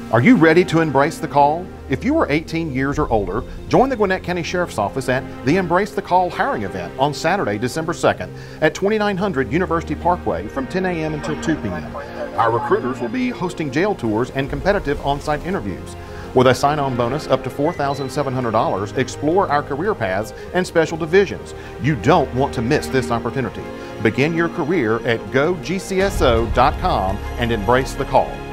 Are you ready to embrace the call? If you are 18 years or older, join the Gwinnett County Sheriff's Office at the Embrace the Call hiring event on Saturday, December 2nd at 2900 University Parkway from 10 a.m. until 2 p.m. Our recruiters will be hosting jail tours and competitive on-site interviews. With a sign-on bonus up to $4,700, explore our career paths and special divisions. You don't want to miss this opportunity. Begin your career at gogcso.com and embrace the call.